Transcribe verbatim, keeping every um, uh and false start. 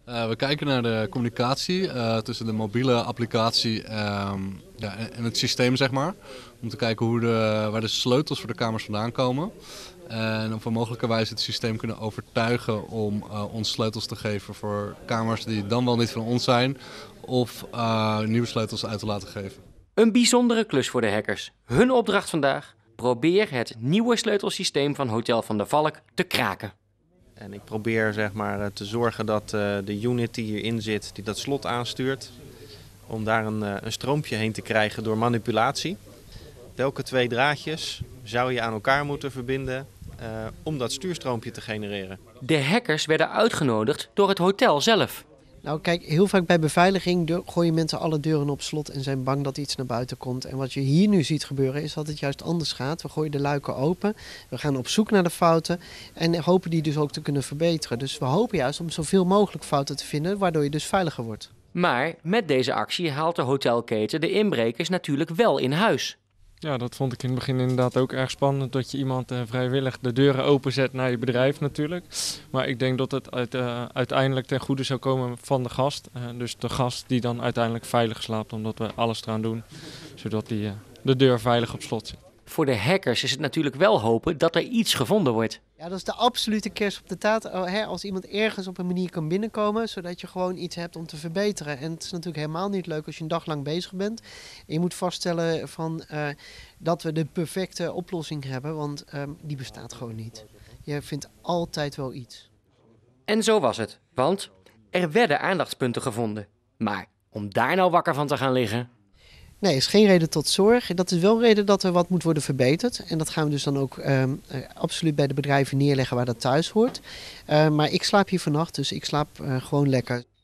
Uh, we kijken naar de communicatie uh, tussen de mobiele applicatie uh, ja, en het systeem, zeg maar. Om te kijken hoe de, waar de sleutels voor de kamers vandaan komen. En op een mogelijke wijze het systeem kunnen overtuigen om uh, ons sleutels te geven voor kamers die dan wel niet van ons zijn. Of uh, nieuwe sleutels uit te laten geven. Een bijzondere klus voor de hackers. Hun opdracht vandaag: probeer het nieuwe sleutelsysteem van Hotel Van der Valk te kraken. En ik probeer zeg maar te zorgen dat uh, de unit die hierin zit, die dat slot aanstuurt, om daar een, uh, een stroompje heen te krijgen door manipulatie. Welke twee draadjes zou je aan elkaar moeten verbinden uh, om dat stuurstroompje te genereren? De hackers werden uitgenodigd door het hotel zelf. Nou kijk, heel vaak bij beveiliging gooien mensen alle deuren op slot en zijn bang dat iets naar buiten komt. En wat je hier nu ziet gebeuren is dat het juist anders gaat. We gooien de luiken open, we gaan op zoek naar de fouten en hopen die dus ook te kunnen verbeteren. Dus we hopen juist om zoveel mogelijk fouten te vinden, waardoor je dus veiliger wordt. Maar met deze actie haalt de hotelketen de inbrekers natuurlijk wel in huis. Ja, dat vond ik in het begin inderdaad ook erg spannend, dat je iemand uh, vrijwillig de deuren openzet naar je bedrijf natuurlijk. Maar ik denk dat het uit, uh, uiteindelijk ten goede zou komen van de gast. Uh, dus de gast die dan uiteindelijk veilig slaapt, omdat we alles eraan doen, zodat die, uh, de deur veilig op slot zit. Voor de hackers is het natuurlijk wel hopen dat er iets gevonden wordt. Ja, dat is de absolute kers op de taart. Als iemand ergens op een manier kan binnenkomen, zodat je gewoon iets hebt om te verbeteren. En het is natuurlijk helemaal niet leuk als je een dag lang bezig bent. En je moet vaststellen van, uh, dat we de perfecte oplossing hebben, want um, die bestaat gewoon niet. Je vindt altijd wel iets. En zo was het, want er werden aandachtspunten gevonden. Maar om daar nou wakker van te gaan liggen... Nee, is geen reden tot zorg. Dat is wel reden dat er wat moet worden verbeterd. En dat gaan we dus dan ook um, uh, absoluut bij de bedrijven neerleggen waar dat thuis hoort. Uh, maar ik slaap hier vannacht, dus ik slaap uh, gewoon lekker.